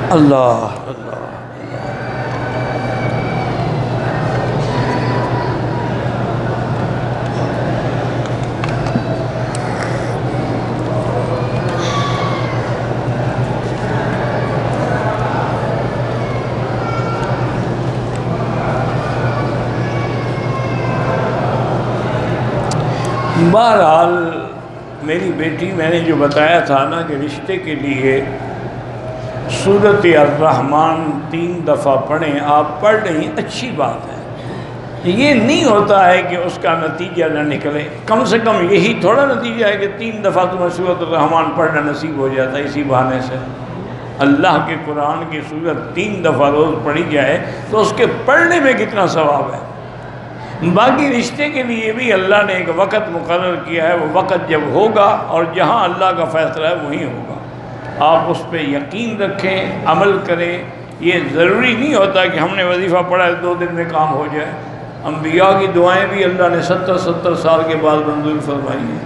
اللہ اللہ۔ بہرحال میری بیٹی، میں نے جو بتایا تھا نا کہ رشتے کے لیے سورۃ الرحمن 3 دفعہ پڑھیں، آپ پڑھ رہی ہیں، اچھی بات ہے۔ یہ نہیں ہوتا ہے کہ اس کا نتیجہ نہ نکلے، کم سے کم یہی تھوڑا نتیجہ ہے کہ 3 دفعہ تمہیں سورۃ الرحمن پڑھنا نصیب ہو جاتا ہے اسی بہانے سے۔ اللہ کے قرآن کی سورت 3 دفعہ روز پڑھی جائے تو اس کے پڑھنے میں کتنا ثواب ہے۔ باقی رشتے کے لیے بھی اللہ نے ایک وقت مقرر کیا ہے، وہ وقت جب ہوگا اور جہاں اللہ کا فیصلہ ہے وہیں ہوگا۔ آپ اس پہ یقین رکھیں، عمل کریں۔ یہ ضروری نہیں ہوتا کہ ہم نے وظیفہ پڑھا ہے 2 دن میں کام ہو جائے۔ انبیاء کی دعائیں بھی اللہ نے 70 سال کے بعد منظور فرمائی ہیں۔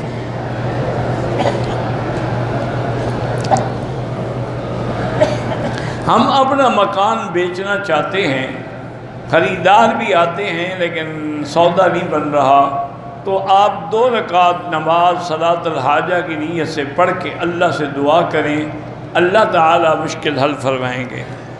ہم اپنا مکان بیچنا چاہتے ہیں، خریدار بھی آتے ہیں لیکن سودا نہیں بن رہا، تو آپ 2 رکعت نماز صلاۃ الحاجہ کی نیت سے پڑھ کے اللہ سے دعا کریں، اللہ تعالیٰ مشکل حل فرمائیں گے۔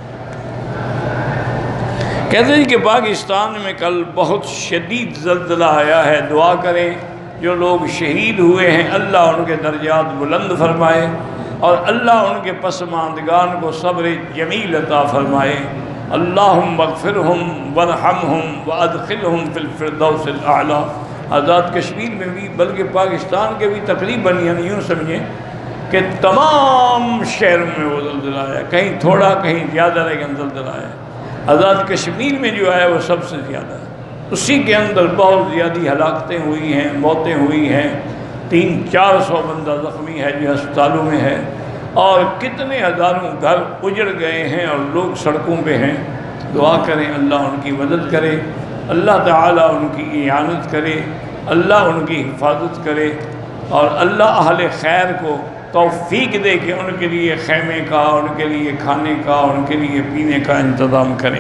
کہتے ہیں کہ پاکستان میں کل بہت شدید زلزلہ آیا ہے، دعا کریں جو لوگ شہید ہوئے ہیں اللہ ان کے درجات بلند فرمائے اور اللہ ان کے پسماندگان کو صبر جمیل عطا فرمائے۔ اللہم اغفرہم ورحمہم وادخلہم فی الفردوس الاعلیٰ۔ آزاد کشمیر میں بھی، بلکہ پاکستان کے بھی تقریباً، یعنی یوں سمجھیں کہ تمام شہروں میں وہ زلزلہ آیا، کہیں تھوڑا کہیں زیادہ لیکن زلزلہ آیا۔ آزاد کشمیر میں جو آیا وہ سب سے زیادہ ہے، اسی کے اندر بہت زیادہ ہلاکتیں ہوئی ہیں، موتیں ہوئی ہیں، 300-400 بندہ زخمی ہے جو ہسپتالوں میں ہے، اور کتنے ہزاروں گھر اجڑ گئے ہیں اور لوگ سڑکوں پہ ہیں۔ دعا کریں اللہ ان کی مدد کرے، اللہ تعالیٰ ان کی اعانت کرے، اللہ ان کی حفاظت کرے، اور اللہ اہل خیر کو توفیق دے کہ ان کے لیے خیمے کا، ان کے لیے کھانے کا، ان کے لیے پینے کا انتظام کریں۔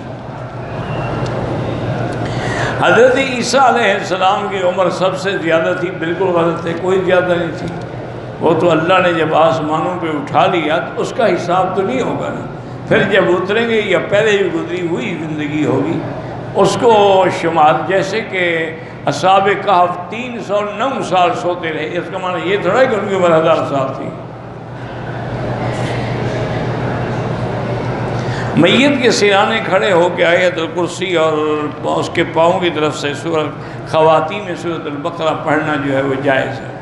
حضرت عیسیٰ علیہ السلام کی عمر سب سے زیادہ تھی، بالکل غلط ہے، کوئی زیادہ نہیں تھی۔ وہ تو اللہ نے جب آسمانوں پہ اٹھا لیا تو اس کا حساب تو نہیں ہوگا نا، پھر جب اتریں گے یا پہلے جو گزری ہوئی زندگی ہوگی اس کو شمار، جیسے کہ اصحاب کہف 309 سال سوتے رہے، اس کا معنی یہ تھوڑا ہے کہ ان کی عمر 1000 سال تھی۔ میت کے سرانے کھڑے ہو کے آیت الکرسی اور اس کے پاؤں کی طرف سے سورۃ خواتین میں سورۃ البقرہ پڑھنا جو ہے وہ جائز ہے۔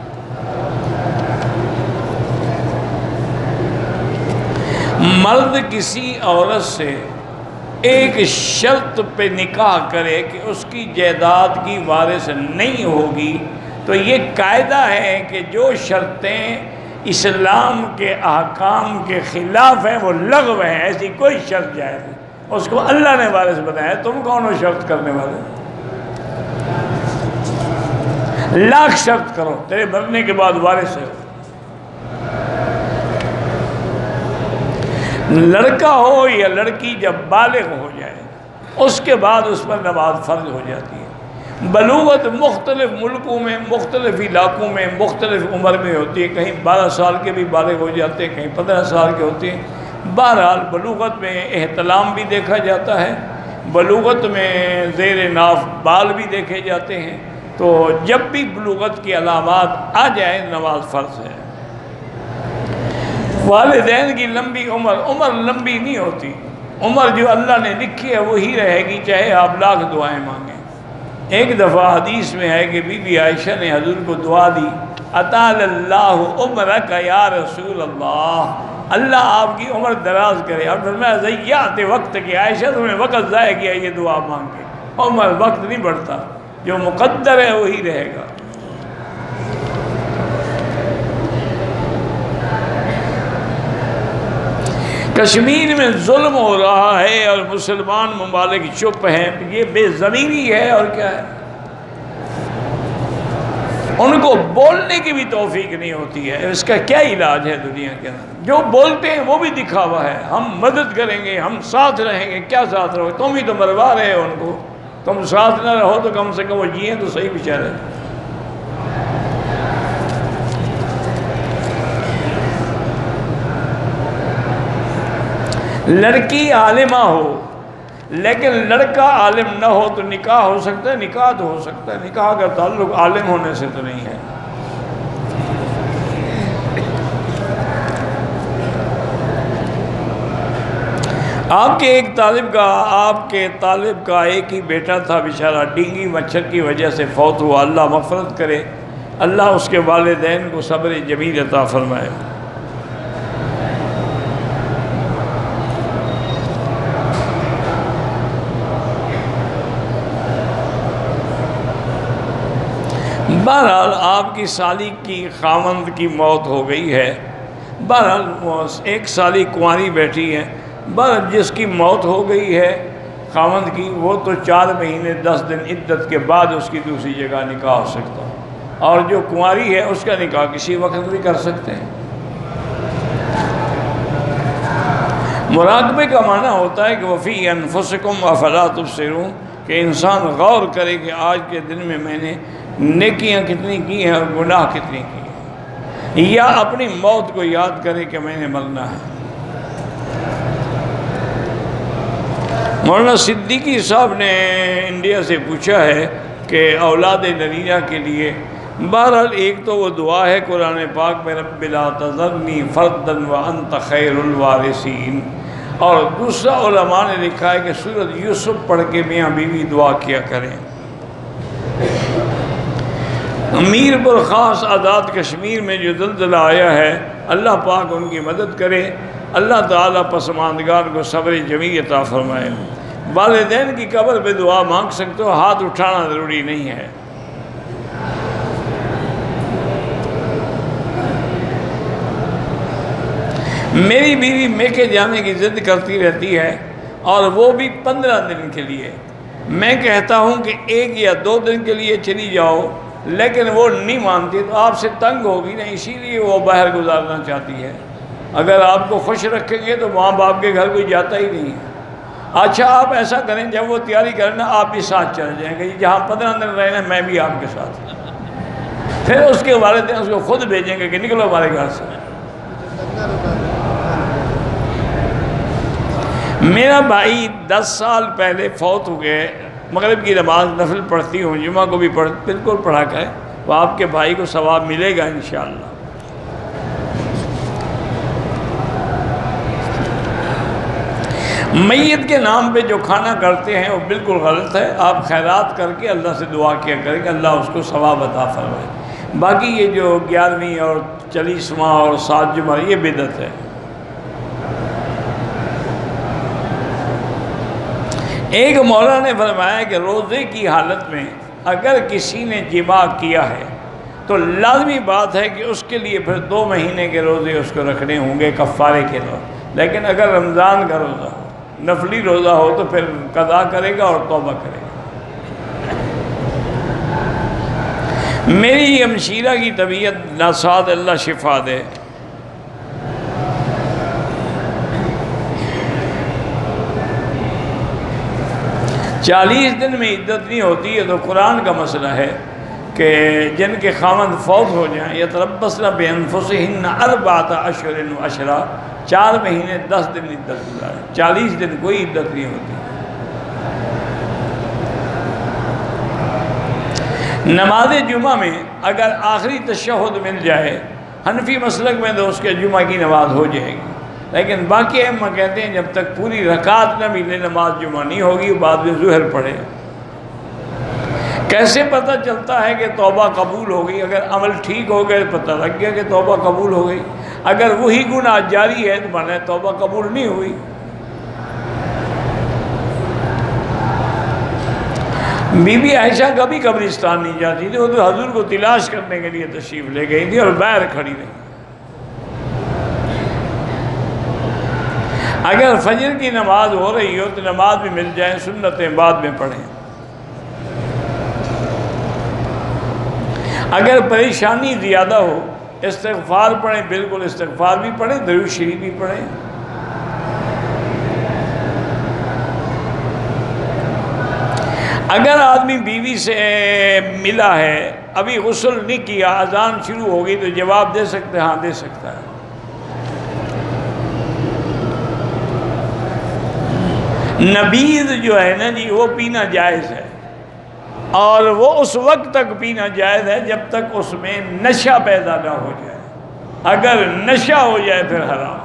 مرد کسی عورت سے ایک شرط پہ نکاح کرے کہ اس کی جائیداد کی وارث نہیں ہوگی تو یہ قاعدہ ہے کہ جو شرطیں اسلام کے احکام کے خلاف ہیں وہ لغو ہیں، ایسی کوئی شرط جائز نہیں، اس کو اللہ نے وارث بنایا، تم کون ہو شرط کرنے والے؟ لاکھ شرط کرو، تیرے مرنے کے بعد وارث ہے۔ لڑکا ہو یا لڑکی جب بالغ ہو جائے اس کے بعد اس پر نماز فرض ہو جاتی ہے۔ بلوغت مختلف ملکوں میں، مختلف علاقوں میں، مختلف عمر میں ہوتی ہے، کہیں 12 سال کے بھی بالغ ہو جاتے ہیں، کہیں 15 سال کے ہوتے ہیں۔ بہرحال بلوغت میں احتلام بھی دیکھا جاتا ہے، بلوغت میں زیر ناف بال بھی دیکھے جاتے ہیں، تو جب بھی بلوغت کی علامات آ جائیں نماز فرض ہے۔ والدین کی لمبی عمر لمبی نہیں ہوتی، عمر جو اللہ نے لکھی ہے وہی رہے گی، چاہے آپ لاکھ دعائیں مانگیں۔ ایک دفعہ حدیث میں ہے کہ بی بی عائشہ نے حضور کو دعا دی، اطال اللہ عمرک یا رسول اللہ، اللہ آپ کی عمر دراز کرے۔ اور فرمایا ضیعت وقت کہ عائشہ تم نے وقت ضائع کیا یہ دعا مانگ کے، عمر وقت نہیں بڑھتا، جو مقدر ہے وہی رہے گا۔ کشمیر میں ظلم ہو رہا ہے اور مسلمان ممالک چپ ہیں، یہ بے ضمیری ہے اور کیا ہے؟ ان کو بولنے کی بھی توفیق نہیں ہوتی ہے، اس کا کیا علاج ہے دنیا کے اندر؟ جو بولتے ہیں وہ بھی دکھاوا ہے، ہم مدد کریں گے، ہم ساتھ رہیں گے، کیا ساتھ رہو، تم ہی تو مروا رہے ہو ان کو، تم ساتھ نہ رہو تو کم سے کم وہ جیئیں تو صحیح بیچارے۔ لڑکی عالمہ ہو لیکن لڑکا عالم نہ ہو تو نکاح ہو سکتا ہے؟ نکاح تو ہو سکتا ہے، نکاح کا تعلق عالم ہونے سے تو نہیں ہے۔ آپ کے طالب کا ایک ہی بیٹا تھا، بیچارہ ڈینگی مچھر کی وجہ سے فوت ہوا، اللہ مغفرت کرے، اللہ اس کے والدین کو صبر جمیل عطا فرمائے۔ بہرحال آپ کی سالی کی خاوند کی موت ہو گئی ہے، بہرحال ایک سالی کنواری بیٹھی ہے، بہرحال جس کی موت ہو گئی ہے خاوند کی، وہ تو 4 مہینے 10 دن عدت کے بعد اس کی دوسری جگہ نکاح ہو سکتا ہے، اور جو کنواری ہے اس کا نکاح کسی وقت بھی کر سکتے ہیں۔ مراقبے کا معنی ہوتا ہے کہ وفی انفسکم افلا تبصرون، کہ انسان غور کرے کہ آج کے دن میں میں نے نیکیاں کتنی کی ہیں اور گناہ کتنی کی ہیں، یا اپنی موت کو یاد کرے کہ میں نے مرنا ہے۔ مولانا صدیقی صاحب نے انڈیا سے پوچھا ہے کہ اولاد نرینہ کے لیے، بہرحال ایک تو وہ دعا ہے قرآن پاک میں رب لا تذرنی فردا وانت خیر الوارثین، اور دوسرا علماء نے لکھا ہے کہ سورۃ یوسف پڑھ کے میاں بیوی دعا کیا کریں۔ میر پر خاص آزاد کشمیر میں جو زلزلہ آیا ہے، اللہ پاک ان کی مدد کرے، اللہ تعالیٰ پسماندگان کو صبر جمیل عطا فرمائے۔ والدین کی قبر پہ دعا مانگ سکتے ہو، ہاتھ اٹھانا ضروری نہیں ہے۔ میری بیوی میکے جانے کی ضد کرتی رہتی ہے، اور وہ بھی 15 دن کے لیے۔ میں کہتا ہوں کہ 1 یا 2 دن کے لیے چلی جاؤ، لیکن وہ نہیں مانتی، تو آپ سے تنگ ہوگی نا، اسی لیے وہ باہر گزارنا چاہتی ہے۔ اگر آپ کو خوش رکھیں گے تو ماں باپ کے گھر کوئی جاتا ہی نہیں ہے۔ اچھا آپ ایسا کریں، جب وہ تیاری کرنا آپ بھی ساتھ چل جائیں گے، جہاں 15 دن رہنا میں بھی آپ کے ساتھ، پھر اس کے والدین اس کو خود بھیجیں گے کہ نکلو ہمارے گھر سے۔ میرا بھائی 10 سال پہلے فوت ہو گئے، مغرب کی نماز نفل پڑھتی ہوں، جمعہ کو بھی بالکل پڑھا کریں، وہ آپ کے بھائی کو ثواب ملے گا انشاءاللہ۔ میت کے نام پہ جو کھانا کرتے ہیں وہ بالکل غلط ہے، آپ خیرات کر کے اللہ سے دعا کیا کریں کہ اللہ اس کو ثواب عطا فرمائے۔ باقی یہ جو 11ویں اور 40واں اور 7 جمعہ یہ بدعت ہے۔ ایک مولا نے فرمایا کہ روزے کی حالت میں اگر کسی نے جماع کیا ہے تو لازمی بات ہے کہ اس کے لیے پھر 2 مہینے کے روزے اس کو رکھنے ہوں گے کفارے کے طور، لیکن اگر رمضان کا روزہ ہو، نفلی روزہ ہو، تو پھر قضا کرے گا اور توبہ کرے گا۔ میری ہمشیرہ کی طبیعت ناساد، اللہ شفا دے، 40 دن میں عدت نہیں ہوتی ہے، تو قرآن کا مسئلہ ہے کہ جن کے خاوند فوت ہو جائیں، یتربصن بانفسہن 4 اشہر و عشرہ، 4 مہینے 10 دن عدت گزارے، 40 دن کوئی عدت نہیں ہوتی۔ نماز جمعہ میں اگر آخری تشہد مل جائے، حنفی مسلک میں تو اس کے جمعہ کی نماز ہو جائے گی، لیکن باقی ائمہ کہتے ہیں جب تک پوری رکعت نہ ملے نماز جمعہ نہیں ہوگی، بعد میں ظہر پڑھے۔ کیسے پتہ چلتا ہے کہ توبہ قبول ہو گئی؟ اگر عمل ٹھیک ہو گئے پتہ لگ گیا کہ توبہ قبول ہو گئی، اگر وہی گناہ جاری ہے تو مانا توبہ قبول نہیں ہوئی۔ بی بی عائشہ کبھی قبرستان نہیں جاتی تھی، وہ تو حضور کو تلاش کرنے کے لیے تشریف لے گئی تھی اور باہر کھڑی رہی۔ اگر فجر کی نماز ہو رہی ہو تو نماز بھی مل جائیں، سنتیں بعد میں پڑھیں۔ اگر پریشانی زیادہ ہو، استغفار پڑھیں، بالکل استغفار بھی پڑھیں، درود شریف بھی پڑھیں۔ اگر آدمی بیوی سے ملا ہے، ابھی غسل نہیں کیا، اذان شروع ہوگی تو جواب دے سکتے ہیں؟ ہاں دے سکتا ہے۔ نبیذ جو ہے نا جی، وہ پینا جائز ہے، اور وہ اس وقت تک پینا جائز ہے جب تک اس میں نشہ پیدا نہ ہو جائے۔ اگر نشہ ہو جائے پھر حرام۔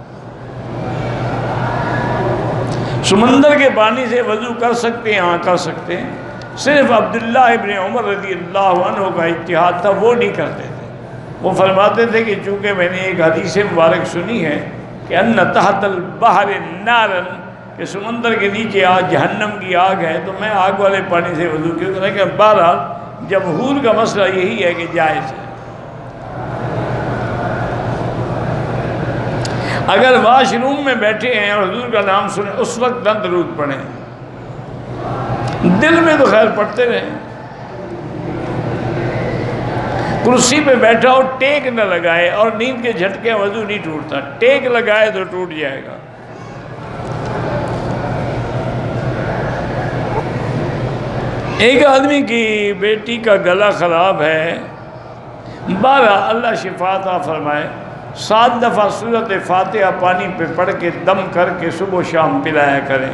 سمندر کے پانی سے وضو کر سکتے ہیں؟ ہاں کر سکتے ہیں۔ صرف عبداللہ ابن عمر رضی اللہ عنہ کا اجتہاد تھا، وہ نہیں کرتے تھے۔ وہ فرماتے تھے کہ چونکہ میں نے ایک حدیث مبارک سنی ہے کہ ان تحت البحر نارن، کہ سمندر کے نیچے آگ، جہنم کی آگ ہے، تو میں آگ والے پانی سے وضو کیوں کریں؟ کہ بہرحال جمہور کا مسئلہ یہی ہے کہ جائز ہے۔ اگر واش روم میں بیٹھے ہیں اور حضور کا نام سنیں، اس وقت نہ درود پڑھیں، دل میں تو خیر پڑھتے رہیں۔ کرسی پہ بیٹھا ہو، ٹیک نہ لگائے، اور نیند کے جھٹکے وضو نہیں ٹوٹتا، ٹیک لگائے تو ٹوٹ جائے گا۔ ایک آدمی کی بیٹی کا گلا خراب ہے، 12 اللہ شفا عطا فرمائے، 7 دفعہ سورۃ فاتحہ پانی پہ پڑھ کے دم کر کے صبح و شام پلایا کریں۔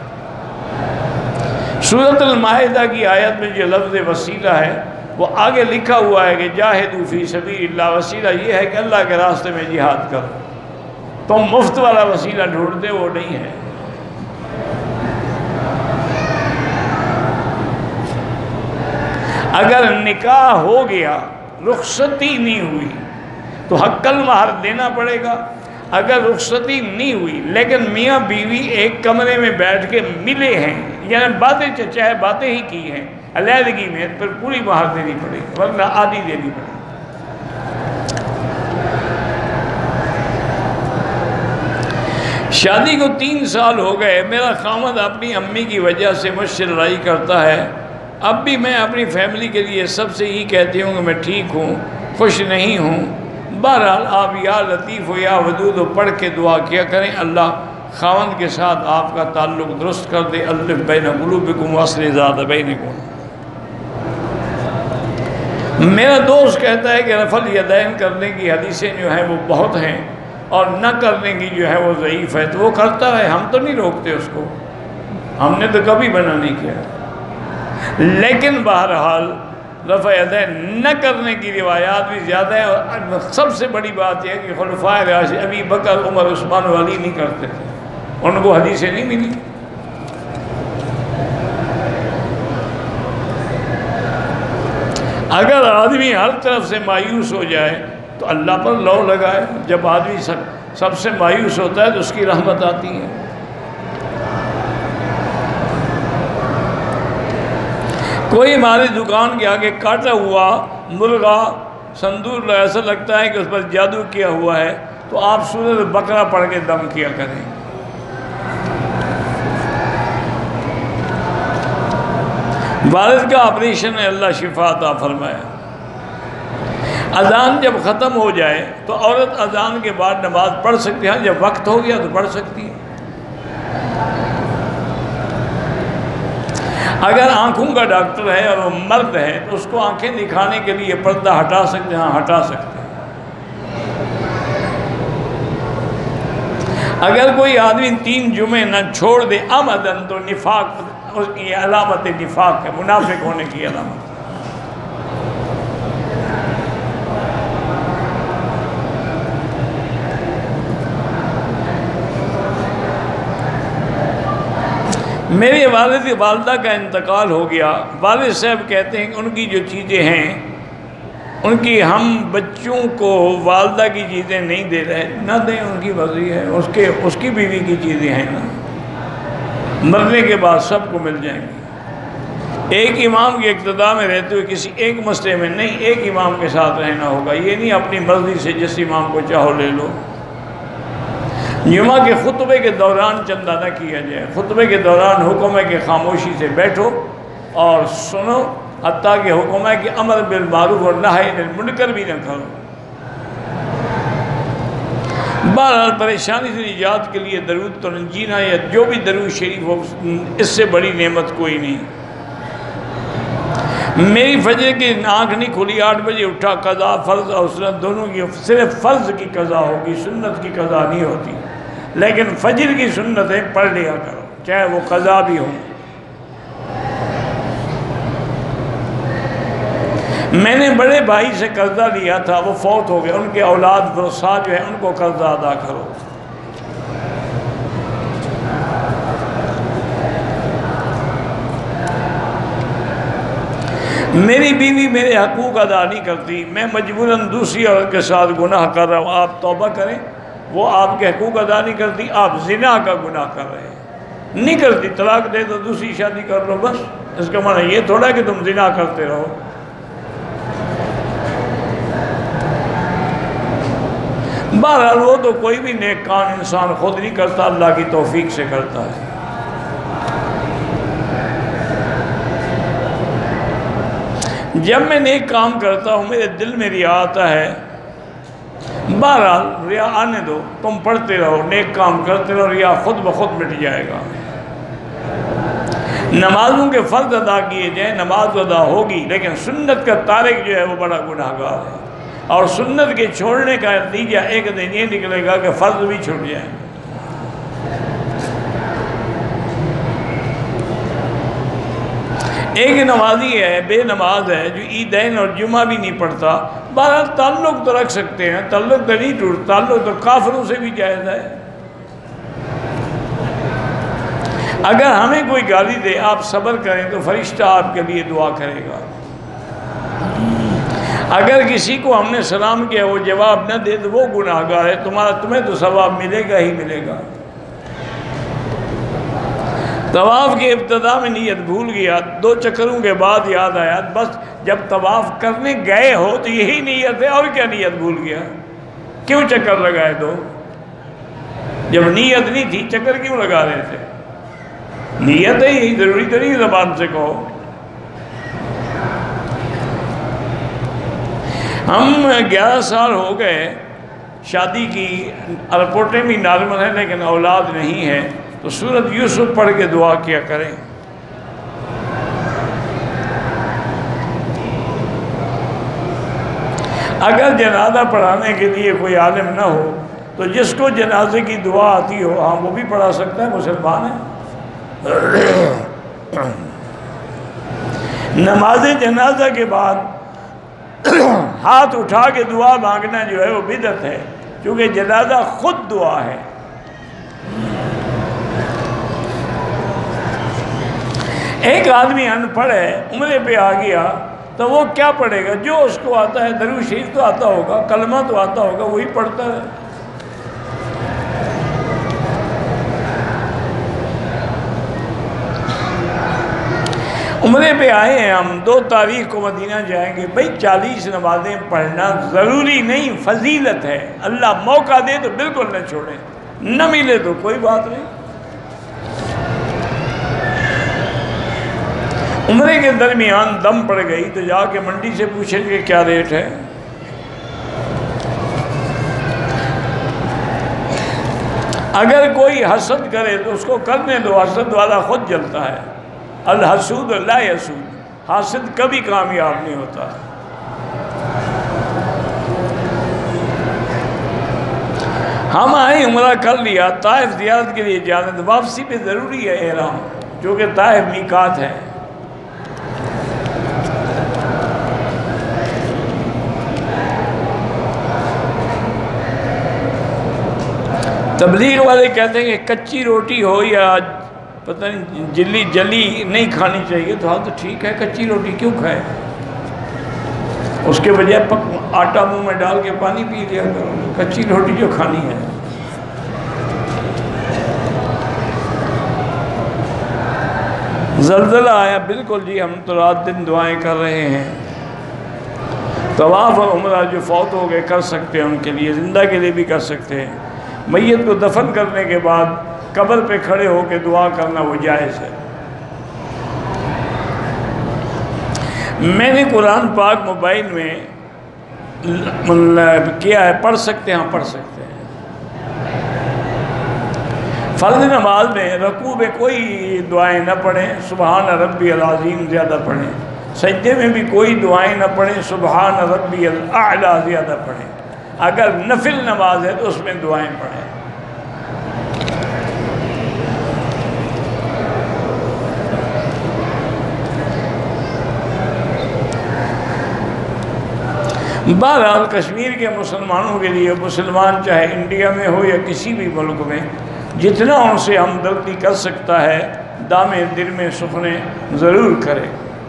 سورۃ المائدہ کی آیت میں جو لفظ وسیلہ ہے وہ آگے لکھا ہوا ہے کہ جاہدوا فی سبیل اللہ، وسیلہ یہ ہے کہ اللہ کے راستے میں جہاد کرو۔ تم مفت والا وسیلہ ڈھونڈتے، وہ نہیں ہے۔ اگر نکاح ہو گیا، رخصتی نہیں ہوئی تو حق المہر دینا پڑے گا۔ اگر رخصتی نہیں ہوئی لیکن میاں بیوی ایک کمرے میں بیٹھ کے ملے ہیں، یعنی باتیں چاہے باتیں ہی کی ہیں علیحدگی میں، پھر پوری مہر دینی پڑے گی، ورنہ آدھی دینی پڑے گی۔ شادی کو 3 سال ہو گئے، میرا خاوند اپنی امی کی وجہ سے مجھ سے لڑائی کرتا ہے۔ اب بھی میں اپنی فیملی کے لیے سب سے ہی کہتی ہوں کہ میں ٹھیک ہوں، خوش نہیں ہوں۔ بہرحال آپ یا لطیف و یا ودود و پڑھ کے دعا کیا کریں، اللہ خاوند کے ساتھ آپ کا تعلق درست کر دے۔ الف بین قلوبکم واصلح ذات بینکم۔ میرا دوست کہتا ہے کہ رفع الیدین کرنے کی حدیثیں جو ہیں وہ بہت ہیں، اور نہ کرنے کی جو ہے وہ ضعیف ہے، تو وہ کرتا ہے، ہم تو نہیں روکتے اس کو، ہم نے تو کبھی منع نہیں کیا۔ لیکن بہرحال رفع یدین نہ کرنے کی روایات بھی زیادہ ہیں، اور سب سے بڑی بات یہ ہے کہ خلفائے راشدین ابی بکر، عمر، عثمان و علی نہیں کرتے تھے، ان کو حدیثیں نہیں ملی۔ اگر آدمی ہر طرف سے مایوس ہو جائے تو اللہ پر لو لگائے۔ جب آدمی سب سے مایوس ہوتا ہے تو اس کی رحمت آتی ہے۔ کوئی ہماری دکان کے آگے کاٹا ہوا مرغا سندور ایسا لگتا ہے کہ اس پر جادو کیا ہوا ہے، تو آپ سورۃ بقرہ پڑھ کے دم کیا کریں۔ والد کا آپریشن ہے، اللہ شفا عطا فرمائے۔ اذان جب ختم ہو جائے تو عورت اذان کے بعد نماز پڑھ سکتی ہے، جب وقت ہو گیا تو پڑھ سکتی ہے۔ اگر آنکھوں کا ڈاکٹر ہے اور وہ مرد ہے تو اس کو آنکھیں دکھانے کے لیے پردہ ہٹا سکتے ہیں؟ ہاں ہٹا سکتے ہیں۔ اگر کوئی آدمی 3 جمعے نہ چھوڑ دے عمدن تو نفاق، اس کی علامت نفاق ہے، منافق ہونے کی علامت۔ میرے والدہ کا انتقال ہو گیا۔ والد صاحب کہتے ہیں کہ ان کی جو چیزیں ہیں ان کی ہم بچوں کو والدہ کی چیزیں نہیں دے رہے، نہ دیں، ان کی مرضی ہے، اس کی بیوی کی چیزیں ہیں نا، مرنے کے بعد سب کو مل جائیں گی۔ ایک امام کی اقتداء میں رہتے ہوئے کسی ایک مسئلے میں نہیں، ایک امام کے ساتھ رہنا ہوگا، یہ نہیں اپنی مرضی سے جس امام کو چاہو لے لو۔ جمعہ کے خطبے کے دوران چندہ نہ کیا جائے، خطبے کے دوران حکم ہے کہ خاموشی سے بیٹھو اور سنو، حتیٰ کہ حکم ہے کہ امر بالمعروف اور نہی عن المنکر بھی نہ کرو۔ بہرحال پریشانی سے نجات کے لیے درود تو نجینا یا جو بھی درود شریف ہو، اس سے بڑی نعمت کوئی نہیں۔ میری فجر کی آنکھ نہیں کھلی، 8 بجے اٹھا، قضا فرض اور سنت دونوں کی، صرف فرض کی قضا ہوگی، سنت کی قضا نہیں ہوتی، لیکن فجر کی سنتیں پڑھ لیا کرو چاہے وہ قضا بھی ہو۔ میں نے بڑے بھائی سے قرضہ لیا تھا، وہ فوت ہو گئے، ان کے اولاد ورثاء جو ہے ان کو قرضہ ادا کرو۔ میری بیوی میرے حقوق ادا نہیں کرتی، میں مجبوراً دوسری عورت کے ساتھ گناہ کر رہا ہوں، آپ توبہ کریں۔ وہ آپ کے حقوق ادا نہیں کرتی، آپ زنا کا گناہ کر رہے ہیں۔ نہیں کرتی، طلاق دے تو دوسری شادی کر لو، بس۔ اس کا معنی یہ تھوڑا کہ تم زنا کرتے رہو۔ بہرحال وہ تو کوئی بھی نیک کام انسان خود نہیں کرتا، اللہ کی توفیق سے کرتا ہے۔ جب میں نیک کام کرتا ہوں میرے دل میں ریا آتا ہے، بہرحال ریا آنے دو، تم پڑھتے رہو، نیک کام کرتے رہو، ریا خود بخود مٹ جائے گا۔ نمازوں کے فرض ادا کیے جائیں، نماز ادا ہوگی، لیکن سنت کا تارک جو ہے وہ بڑا گناہگار ہے، اور سنت کے چھوڑنے کا نتیجہ ایک دن یہ نکلے گا کہ فرض بھی چھوٹ جائیں گے۔ ایک نمازی ہے، بے نماز ہے، جو عیدین اور جمعہ بھی نہیں پڑھتا، بہرحال تعلق تو رکھ سکتے ہیں، تعلق تو نہیں ٹوٹ، تعلق تو کافروں سے بھی جائز ہے۔ اگر ہمیں کوئی گالی دے آپ صبر کریں تو فرشتہ آپ کے لیے دعا کرے گا۔ اگر کسی کو ہم نے سلام کیا وہ جواب نہ دے تو وہ گناہگار ہے، تمہیں تو ثواب ملے گا ہی ملے گا۔ طواف کی ابتدا میں نیت بھول گیا، 2 چکروں کے بعد یاد آیا، بس جب طواف کرنے گئے ہو تو یہی نیت ہے، اور کیا نیت بھول گیا؟ کیوں چکر لگائے 2؟ جب نیت نہیں تھی چکر کیوں لگا رہے تھے؟ نیت ہے یہی، ضروری تو نہیں زبان سے کہو۔ ہم 11 سال ہو گئے شادی کی، رپورٹیں بھی نارمل ہیں لیکن اولاد نہیں ہے، تو سورۃ یوسف پڑھ کے دعا کیا کریں۔ اگر جنازہ پڑھانے کے لیے کوئی عالم نہ ہو تو جس کو جنازے کی دعا آتی ہو ہاں وہ بھی پڑھا سکتا ہے، مسلمان ہے۔ نماز جنازہ کے بعد ہاتھ اٹھا کے دعا مانگنا جو ہے وہ بدعت ہے، کیونکہ جنازہ خود دعا ہے۔ ایک آدمی ان پڑھ ہے، عمرے پہ آ گیا تو وہ کیا پڑھے گا؟ جو اس کو آتا ہے، درود شریف تو آتا ہوگا، کلمہ تو آتا ہوگا، وہی پڑھتا ہے۔ عمرے پہ آئے ہیں ہم، 2 تاریخ کو مدینہ جائیں گے، بھائی 40 نمازیں پڑھنا ضروری نہیں، فضیلت ہے، اللہ موقع دے تو بالکل نہ چھوڑیں، نہ ملے تو کوئی بات نہیں۔ عمرے کے درمیان دم پڑ گئی تو جا کے منڈی سے پوچھیں کہ کیا ریٹ ہے۔ اگر کوئی حسد کرے تو اس کو کرنے دو، حسد والا خود جلتا ہے۔ الحسود لا یسود، حاسد کبھی کامیاب نہیں ہوتا۔ ہم آئے، عمرہ کر لیا، طائف زیارت کے لیے جانا، واپسی پہ ضروری ہے احرام، کیونکہ طائف میقات ہے۔ تبلیغ والے کہتے ہیں کہ کچی روٹی ہو یا پتہ نہیں جلی نہیں کھانی چاہیے، تو ہاں تو ٹھیک ہے، کچی روٹی کیوں کھائے؟ اس کے بجائے آٹا منہ میں ڈال کے پانی پی لیا کرو، کچی روٹی جو کھانی ہے۔ زلزلہ آیا، بالکل جی، ہم تو رات دن دعائیں کر رہے ہیں۔ طواف اور عمرہ جو فوت ہو گئے کر سکتے ہیں، ان کے لیے، زندہ کے لیے بھی کر سکتے ہیں۔ میت کو دفن کرنے کے بعد قبر پہ کھڑے ہو کے دعا کرنا وہ جائز ہے۔ میں نے قرآن پاک موبائل میں کیا ہے، پڑھ سکتے ہیں، ہاں پڑھ سکتے ہیں۔ فرض نماز میں رکوع میں کوئی دعائیں نہ پڑھیں، سبحان ربی العظیم زیادہ پڑھیں، سجدے میں بھی کوئی دعائیں نہ پڑھیں، سبحان ربی الاعلیٰ زیادہ پڑھیں، اگر نفل نماز ہے تو اس میں دعائیں پڑھیں۔ بہرحال کشمیر کے مسلمانوں کے لیے، مسلمان چاہے انڈیا میں ہو یا کسی بھی ملک میں، جتنا ان سے ہمدردی کر سکتا ہے دامے دل میں سخنے ضرور کرے۔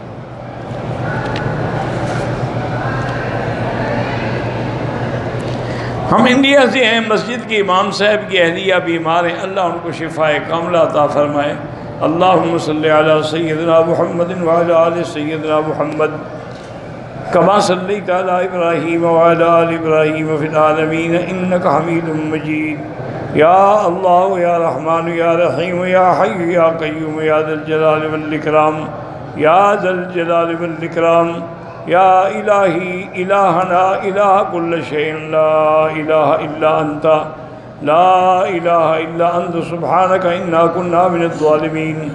ہم انڈیا سے ہیں، مسجد کے امام صاحب کی اہلیہ بیمار ہیں، اللہ ان کو شفاء کاملہ عطا فرمائے۔ اللہم صلی علی سیدنا محمد وعلی آل سیدنا محمد کما صلیت علی ابراہیم وعلی آل ابراہیم فی العالمین انک حمید مجید۔ یا اللہ یا رحمان یا رحیم یا حی یا قیوم یا ذا الجلال والاکرام، یا ذا الجلال والاکرام، یا الہی الہنا الہ کل شیء، لا الہ الا انت، لا الہ الا انت سبحانک انا کنا من الظالمین،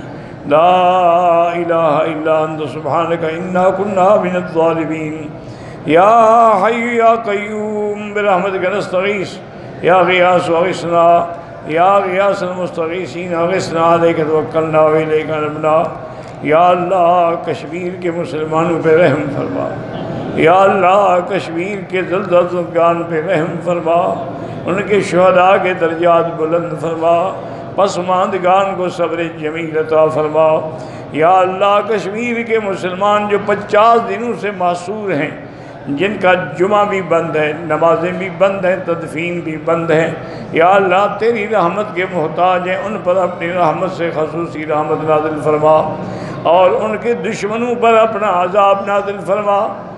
لا الہ الا انت سبحانک انا کنا من الظالمین۔ یا حی یا قیوم برحمتک نستغیث، یا غیاث اغثنا، یا غیاث المستغیثین اغثنا، علیک توکلنا و الیک انبنا۔ یا اللہ کشمیر کے مسلمانوں پہ رحم فرما، یا اللہ کشمیر کے زلزلہ زدگان پہ رحم فرما، ان کے شہداء کے درجات بلند فرما، پسماندگان کو صبر جمیل عطا فرما۔ یا اللہ کشمیر کے مسلمان جو 50 دنوں سے محصور ہیں، جن کا جمعہ بھی بند ہے، نمازیں بھی بند ہیں، تدفین بھی بند ہیں، یا اللہ تیری رحمت کے محتاج ہیں، ان پر اپنی رحمت سے خصوصی رحمت نازل فرما، اور ان کے دشمنوں پر اپنا عذاب نازل فرما۔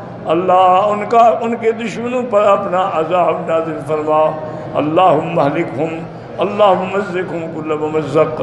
اللہ ان کے دشمنوں پر اپنا عذاب نازل فرما۔ اللہم اہلکہم، اللہم مزقہم کل ممزق،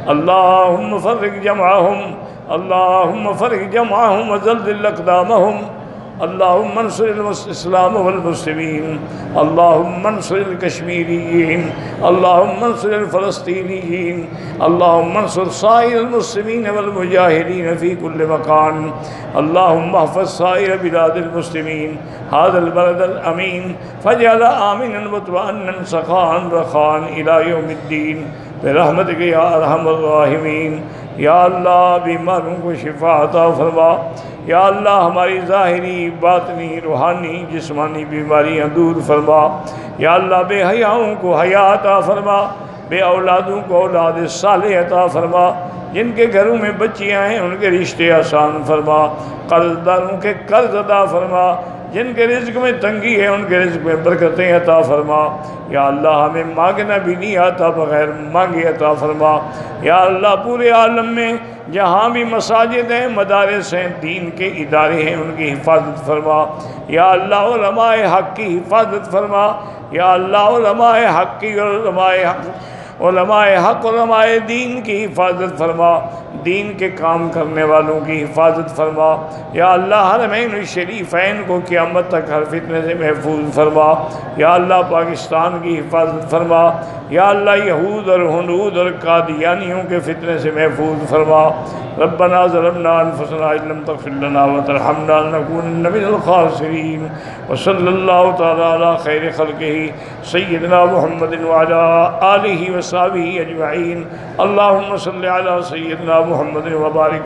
اللہم فرق جمعہم، اللہم فرق جمعہم وزلزل اقدامہم، اللہم انصر الاسلام والمسلمین، اللہم انصر الکشمیریین، اللہم انصر الفلسطینیین، اللہم انصر سائر المسلمین والمجاہدین فی کل مکان، اللہم احفظ سائر بلاد المسلمین، هذا البلد الامین فاجعل آمنا مطمئنا سخاء رخاء الى یوم الدین برحمتک یا ارحم الراحمین۔ یا اللہ بیماروں کو شفا عطا فرما، یا اللہ ہماری ظاہری، باطنی، روحانی، جسمانی بیماریاں دور فرما، یا اللہ بے حیاؤں کو حیا عطا فرما، بے اولادوں کو اولاد صالح عطا فرما، جن کے گھروں میں بچیاں ہیں ان کے رشتے آسان فرما، قرض داروں کے قرض عطا فرما، جن کے رزق میں تنگی ہے ان کے رزق میں برکتیں عطا فرما۔ یا اللہ ہمیں مانگنا بھی نہیں آتا، بغیر مانگے عطا فرما۔ یا اللہ پورے عالم میں جہاں بھی مساجد ہیں، مدارس ہیں، دین کے ادارے ہیں، ان کی حفاظت فرما۔ یا اللہ علماء حق کی حفاظت فرما، یا اللہ علماء حق کی علماء حق علماء دین کی حفاظت فرما، دین کے کام کرنے والوں کی حفاظت فرما۔ یا اللہ حرمین الشریفین کو قیامت تک ہر فتنے سے محفوظ فرما۔ یا اللہ پاکستان کی حفاظت فرما، یا اللہ یہود اور ہنود اور قادیانیوں کے فتنے سے محفوظ فرما۔ ربنا ظلمنا انفسنا ان لم تغفر لنا وترحمنا لنكونن من الخاسرین۔ وصلی اللہ تعالی علی خیر خلقہ سیدنا محمد وعلی آلہ وصحبہ اجمعین۔ اللہم صلی علی سیدنا محمد وبارک